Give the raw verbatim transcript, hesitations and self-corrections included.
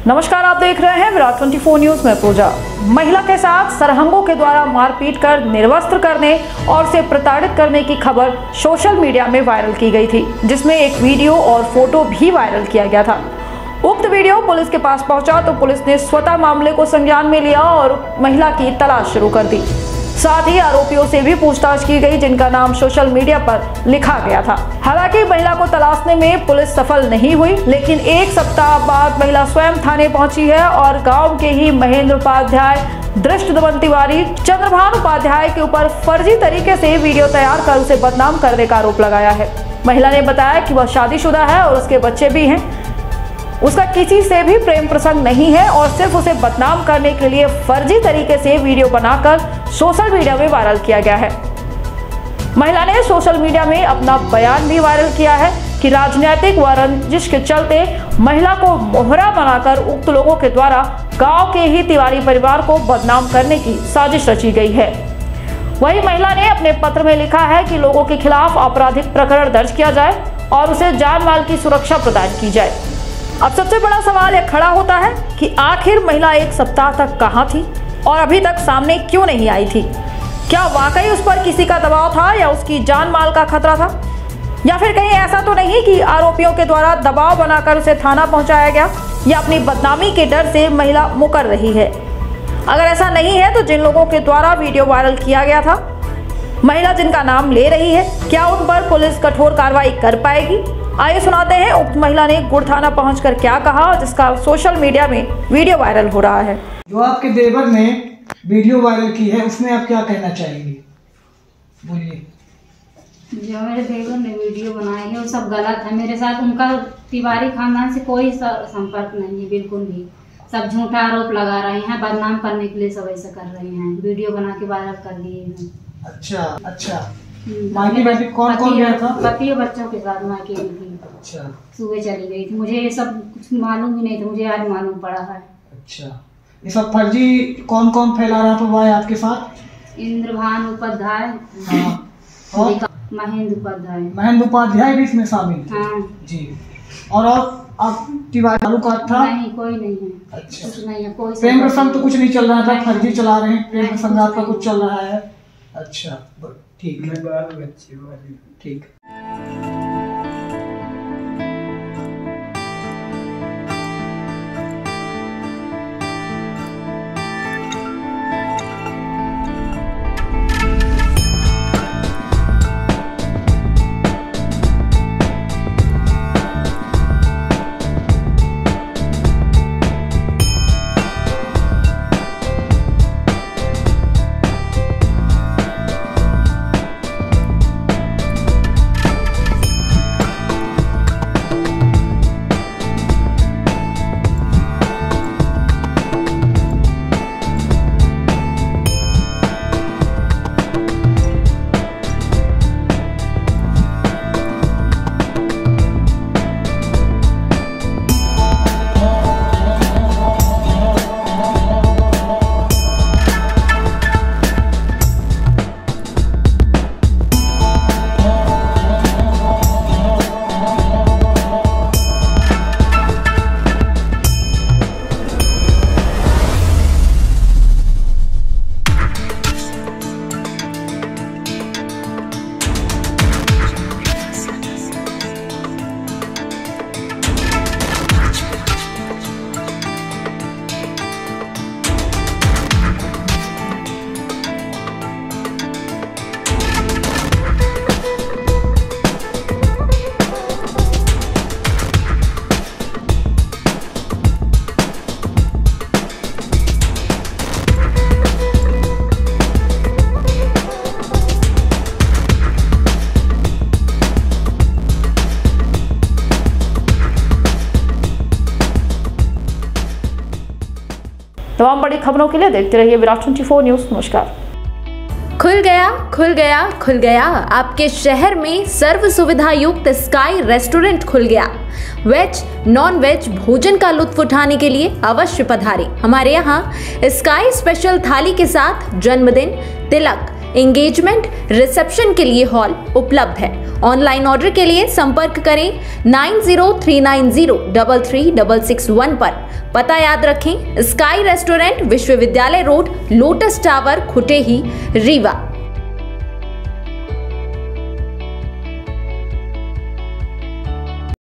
नमस्कार, आप देख रहे हैं विराट चौबीस न्यूज में पूजा। महिला के साथ सरहंगों के द्वारा मारपीट कर निर्वस्त्र करने और उसे प्रताड़ित करने की खबर सोशल मीडिया में वायरल की गई थी, जिसमें एक वीडियो और फोटो भी वायरल किया गया था। उक्त वीडियो पुलिस के पास पहुंचा तो पुलिस ने स्वतः मामले को संज्ञान में लिया और महिला की तलाश शुरू कर दी। साथ ही आरोपियों से भी पूछताछ की गई, जिनका नाम सोशल मीडिया पर लिखा गया था। हालांकि महिला को तलाशने में पुलिस सफल नहीं हुई, लेकिन एक सप्ताह बाद महिला स्वयं थाने पहुंची है और गांव के ही महेंद्र उपाध्याय, दृष्टदमन तिवारी, चंद्रभान उपाध्याय के ऊपर फर्जी तरीके से वीडियो तैयार कर उसे बदनाम करने का आरोप लगाया है। महिला ने बताया कि वह शादीशुदा है और उसके बच्चे भी हैं। उसका किसी से भी प्रेम प्रसंग नहीं है और सिर्फ उसे बदनाम करने के लिए फर्जी तरीके से वीडियो बनाकर सोशल मीडिया में वायरल किया गया है। महिला ने सोशल मीडिया में अपना बयान भी वायरल किया है कि राजनीतिक व रंजिश के चलते महिला को मोहरा बनाकर उक्त लोगों के द्वारा गांव के ही तिवारी परिवार को बदनाम करने की साजिश रची गई है। वही महिला ने अपने पत्र में लिखा है कि लोगों के खिलाफ आपराधिक प्रकरण दर्ज किया जाए और उसे जान माल की सुरक्षा प्रदान की जाए। अब सबसे बड़ा सवाल यह खड़ा होता है कि आखिर महिला एक सप्ताह तक कहां थी और अभी तक सामने क्यों नहीं आई थी? क्या वाकई उस पर किसी का दबाव था या उसकी जान माल का खतरा था, या फिर कहीं ऐसा तो नहीं कि आरोपियों के द्वारा दबाव बनाकर उसे थाना पहुंचाया गया या अपनी बदनामी के डर से महिला मुकर रही है? अगर ऐसा नहीं है तो जिन लोगों के द्वारा वीडियो वायरल किया गया था, महिला जिनका नाम ले रही है, क्या उन पर पुलिस कठोर कार्रवाई कर पाएगी? आइए सुनाते हैं उक्त महिला ने गुड़ थाना पहुंचकर क्या कहा, जिसका सोशल मीडिया में वीडियो वायरल हो रहा है। जो आपके देवर ने वीडियो वायरल की है उसमें आप क्या कहना चाहेंगे? बोलिए। जो मेरे देवर ने वीडियो बनाई है वो सब गलत है। मेरे साथ उनका तिवारी खानदान से कोई संपर्क नहीं है, बिल्कुल भी। सब झूठा आरोप लगा रहे हैं, बदनाम करने के लिए सब ऐसा कर रहे हैं, वीडियो बना के वायरल कर दिए हैं। अच्छा अच्छा मायके में कौन कौन गया था? पति और बच्चों के साथ मायके में थी। अच्छा। सुबह चली गई थी, मुझे ये सब कुछ मालूम ही नहीं था, मुझे आज मालूम पड़ा है। अच्छा, ये सब फर्जी कौन कौन फैला रहा था वह आपके साथ? इंद्रभान उपाध्याय, हाँ, और महेंद्र उपाध्याय। महेंद्र उपाध्याय भी इसमें शामिल थे? हाँ जी। और और आप तिवारी का था? नहीं, कोई नहीं है। अच्छा, कुछ नहीं है, कोई प्रेम प्रसंग तो कुछ नहीं चल रहा था, फर्जी चला रहे हैं, प्रेम प्रसंग आपका कुछ चल रहा है? अच्छा ठीक है, ठीक। तमाम बड़ी खबरों के लिए देखते रहिए विराट चौबीस न्यूज। नमस्कार। खुल गया खुल गया खुल गया आपके शहर में सर्व सुविधा युक्त स्काई रेस्टोरेंट खुल गया। वेज नॉन वेज भोजन का लुत्फ उठाने के लिए अवश्य पधारें। हमारे यहाँ स्काई स्पेशल थाली के साथ जन्मदिन, तिलक, एंगेजमेंट, रिसेप्शन के लिए हॉल उपलब्ध है। ऑनलाइन ऑर्डर के लिए संपर्क करें nine zero three nine zero double three double six one पर। पता याद रखें, स्काई रेस्टोरेंट, विश्वविद्यालय road, lotus tower, Khutehi, Rewa.